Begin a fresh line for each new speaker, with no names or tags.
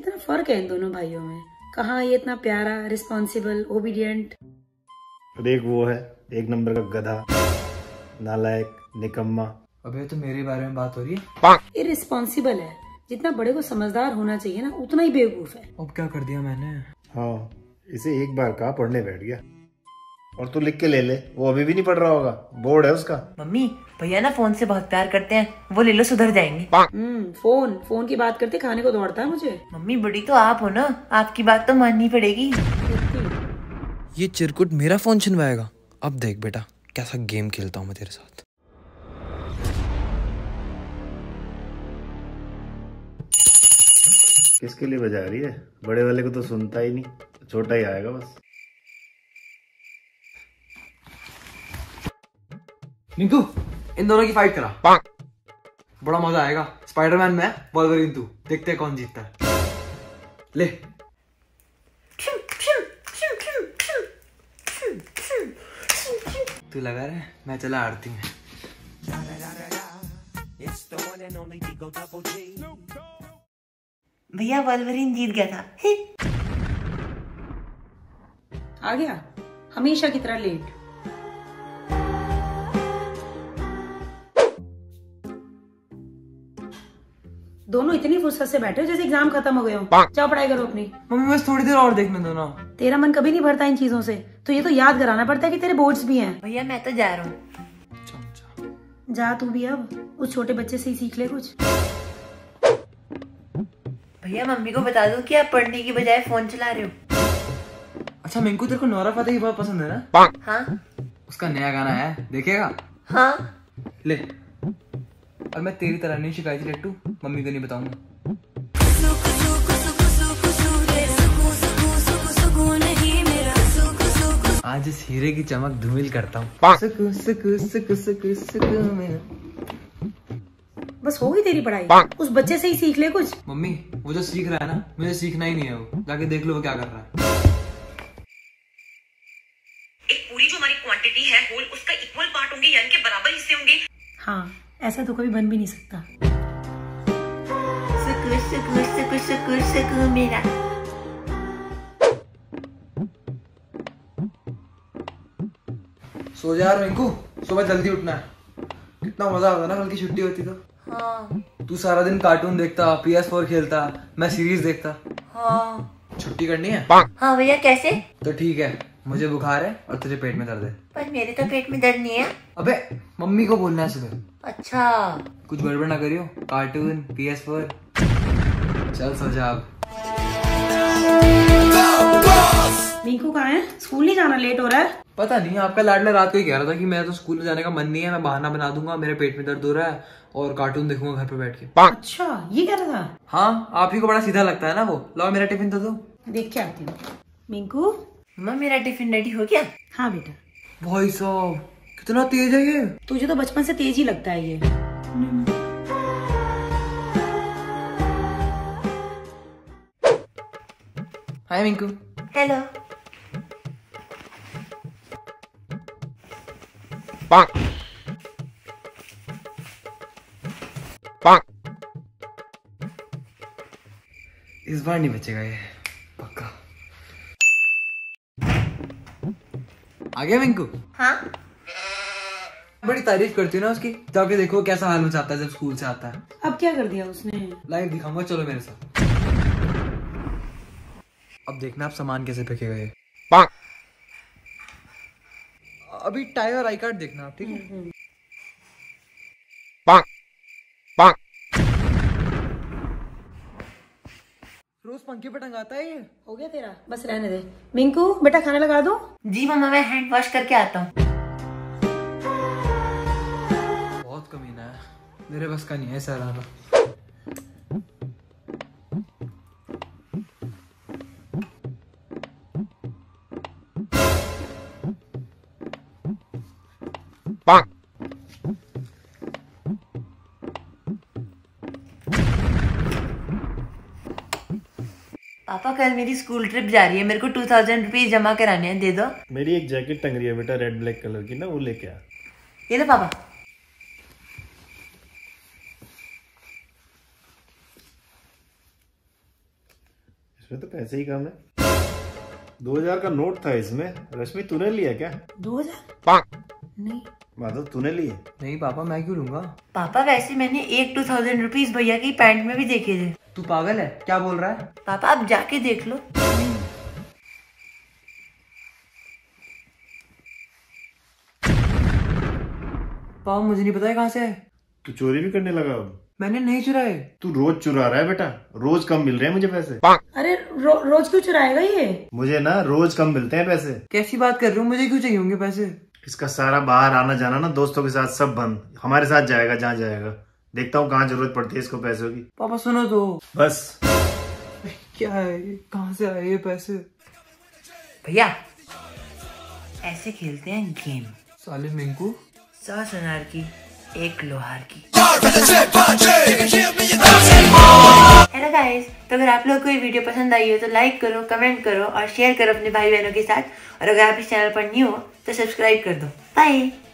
कितना फर्क है इन दोनों भाइयों में। कहाँ ये इतना प्यारा, रिस्पॉन्सिबल, ओबीडियंट।
एक वो है एक नंबर का गधा, नालायक, निकम्मा।
अबे तो मेरे बारे में बात हो रही है।
इररिस्पॉन्सिबल है, जितना बड़े को समझदार होना चाहिए ना उतना ही बेवकूफ है।
अब क्या कर दिया मैंने?
हाँ, इसे एक बार कहा पढ़ने बैठ गया। और तू लिख के ले ले, वो अभी भी नहीं पढ़ रहा होगा, बोर्ड है उसका।
मम्मी भैया ना फोन से बहुत प्यार करते हैं, वो ले लो सुधर जाएंगे।
फोन की बात करते खाने को दौड़ता है मुझे।
मम्मी बड़ी तो आप हो ना, आपकी बात तो माननी पड़ेगी।
ये चिरकुट मेरा फोन छिनवाएगा। अब देख बेटा कैसा गेम खेलता हूँ मैं तेरे साथ।
किसके लिए बजा रही है? बड़े वाले को तो सुनता ही नहीं, छोटा ही आएगा बस।
मिंकू इन दोनों की फाइट करा, बड़ा मजा आएगा। स्पाइडरमैन में वोल्वरिन तू, देखते हैं कौन जीतता है। ले तू लगा रहे, मैं चला आरती में।
भैया वोल्वरिन जीत गया था।
आ गया हमेशा की तरह लेट। दोनों इतनी फुर्सत से बैठे हो जैसे एग्जाम खत्म हो गए हो। जाओ पढ़ाई करो अपनी।
मम्मी बस थोड़ी देर और देखने दो ना।
तेरा मन कभी नहीं भरता इन चीजों से, तो ये तो याद कराना पड़ता है कि तेरे बोर्ड्स भी हैं।
भैया मैं तो जा रहा हूँ।
जा तू भी, अब उस छोटे बच्चे से ही सीख ले कुछ।
भैया मम्मी को बता दो कि आप पढ़ने की बजाय फोन चला रहे हो।
अच्छा मिंकू तेरे को नोरा फतेही बहुत पसंद है ना?
हाँ
उसका नया गाना है, देखेगा?
हाँ।
ले, और मैं तेरी तरह नहीं शिकायत लट्टू, मम्मी को नहीं बताऊंगा। आज इस हीरे की चमक धूमिल करता हूँ। सुकू सुकू सुकू सुकू सुकू में।
बस हो गई तेरी पढ़ाई, उस बच्चे से ही सीख ले कुछ।
मम्मी वो जो सीख रहा है ना, मुझे सीखना ही नहीं है। वो जाके देख लो वो क्या कर रहा है।
एक पूरी जो हमारी क्वांटिटी है होल, उसका इक्वल पार्ट होंगे यानी कि बराबर हिस्से होंगे।
हाँ, ऐसा तो कभी बन भी नहीं सकता।
सुकू सुकू सुकू सुकू सुकू मेरा।
सो जा मिंकू, सुबह जल्दी उठना है। कितना मजा आता ना कल की छुट्टी होती तो।
हाँ।
तू सारा दिन कार्टून देखता, PS4 खेलता, मैं सीरीज देखता।
हाँ।
छुट्टी करनी है?
हाँ भैया कैसे?
तो ठीक है, मुझे बुखार है और तुझे पेट में दर्द है।
पर मेरे तो पेट में दर्द नहीं है।
अबे मम्मी को बोलना है सुबह।
अच्छा।
कुछ गड़बड़ ना करियो। Cartoon, PS4। चल सो जा अब।
मिंकू कहाँ है? स्कूल नहीं जाना, लेट हो रहा है।
पता नहीं, आपका लाडला रात को ही कह रहा था कि मैं तो स्कूल में जाने का मन नहीं है, मैं बहाना बना दूंगा, मेरे पेट में दर्द हो रहा है और कार्टून देखूंगा घर पे बैठ के।
अच्छा ये कह रहा था?
हाँ, आप ही को बड़ा सीधा लगता है ना वो। लाओ मेरा टिफिन तो दो।
देख के आती हूँ। मिंकू
मम्मा मेरा टिफिन रेडी हो गया?
हाँ बेटा।
भाई साहब कितना तेज है ये।
तुझे तो बचपन से तेज ही लगता है ये।
हाय मिंकू।
हेलो।
इस बार नहीं बचेगा ये, पक्का। आ गया मिंकू?
हाँ।
बड़ी तारीफ करती हूँ ना उसकी। जाके देखो कैसा हाल मचाता है जब स्कूल से आता है।
अब क्या कर दिया उसने?
लाइव दिखाऊंगा, चलो मेरे साथ। अब देखना आप सामान कैसे फेंकेगा ये। अभी टाई और आई कार्ड देखना आप, ठीक है? रोज पंखे पे टंगाता है ये।
हो गया तेरा, बस रहने दे। मिंकू बेटा खाना लगा दो।
जी मम्मा मैं हैंड वॉश करके आता हूँ।
बहुत कमीना है, मेरे बस का नहीं है सर आना।
पापा कल मेरी स्कूल ट्रिप जा रही है, मेरे को 2000 रुपीज जमा कराने हैं, दे दो।
मेरी एक जैकेट टंग रही है बेटा, रेड ब्लैक कलर की ना, वो लेके आ।
ये लो पापा।
इसमें तो पैसे ही कम है। 2000 का नोट था इसमें। रश्मि तूने लिया क्या?
2000? नहीं
माधव तूने लिए?
नहीं पापा, मैं क्यों लूंगा?
पापा वैसे मैंने एक 2000 रुपीज भैया की पैंट में भी देखे थे।
तू पागल है क्या बोल रहा है?
पापा आप जाके देख लो।
पापा मुझे नहीं पता है कहाँ से है।
तू चोरी भी करने लगा अब?
मैंने नहीं चुराए।
तू रोज चुरा रहा है बेटा। रोज कम मिल रहे हैं मुझे पैसे।
अरे रोज क्यों चुराएगा ये?
मुझे ना रोज कम मिलते हैं पैसे।
कैसी बात कर रहे हो, मुझे क्यों चाहिए होंगे पैसे?
इसका सारा बाहर आना जाना ना दोस्तों के साथ सब बंद। हमारे साथ जाएगा जहाँ जाएगा। देखता हूँ कहाँ जरूरत पड़ती है इसको पैसों की।
पापा सुनो तो।
बस
क्या है, कहाँ से आए ये पैसे?
भैया ऐसे खेलते हैं गेम।
साले मिंकू।
100 सोनार की 1 लोहार की। हेलो गाइस, तो अगर आप लोग को ये वीडियो पसंद आई हो तो लाइक करो, कमेंट करो और शेयर करो अपने भाई बहनों के साथ। और अगर आप इस चैनल पर न्यू हो तो सब्सक्राइब कर दो। बाय।